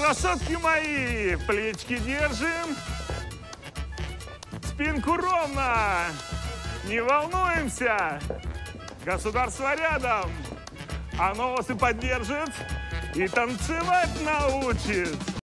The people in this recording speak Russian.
Красотки мои, плечики держим, спинку ровно, не волнуемся. Государство рядом, оно вас и поддержит, и танцевать научит.